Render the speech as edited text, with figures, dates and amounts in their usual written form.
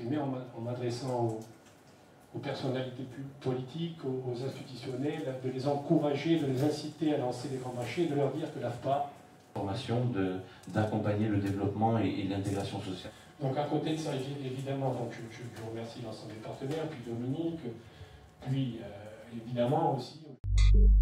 m'exprimer en m'adressant aux personnalités politiques, aux institutionnels, de les encourager, de les inciter à lancer des grands marchés, de leur dire que l'AFPA... Formation d'accompagner le développement et l'intégration sociale. Donc à côté de ça, évidemment, donc je remercie l'ensemble des partenaires, puis Dominique, puis évidemment aussi...